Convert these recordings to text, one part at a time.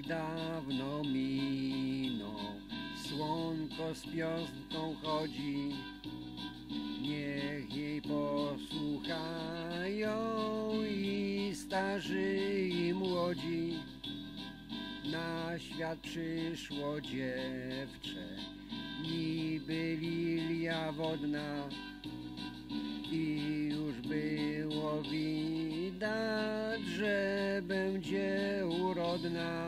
wiek dawno minął, słonko z piosnką chodzi. Niech jej posłuchają i starzy, i młodzi. Na świat przyszło dziewczę, niby lilia wodna, i już było widać, że będzie urodna.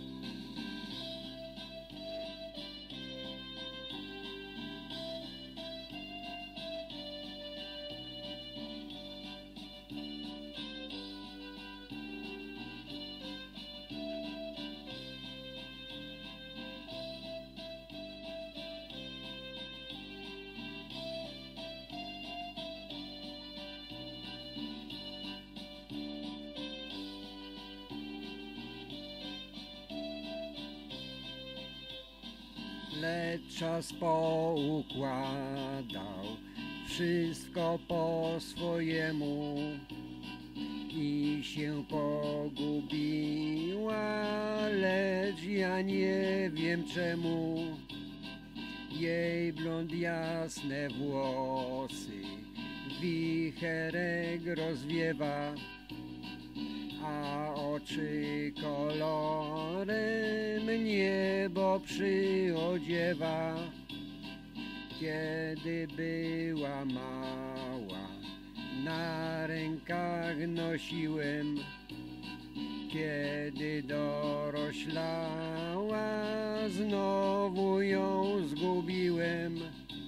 Lecz czas poukładał wszystko po swojemu i się pogubiła, lecz ja nie wiem czemu. Jej blond jasne włosy wicherek rozwiewa, a oczy kolorem niebo przyodziewa. Kiedy była mała, na rękach nosiłem, kiedy doroślała, znowu ją zgubiłem.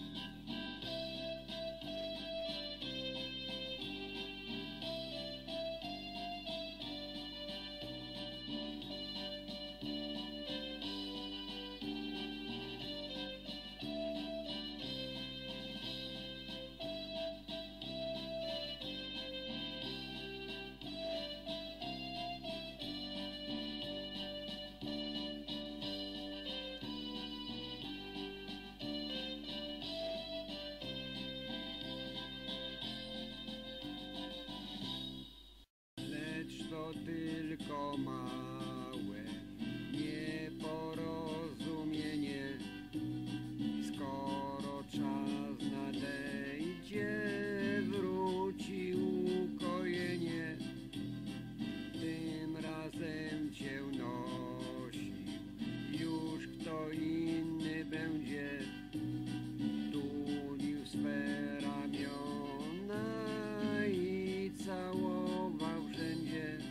To tylko małe nieporozumienie. Skoro czas nadejdzie, wróci ukojenie. Tym razem cię nosi już kto inny będzie. Tulił swe ramiona i całował wszędzie.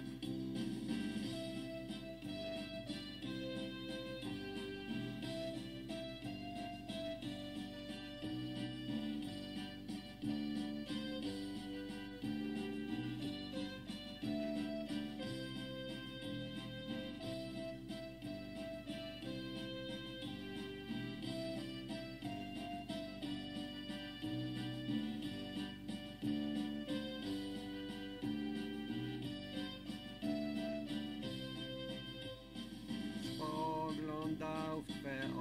Spoglądał w twe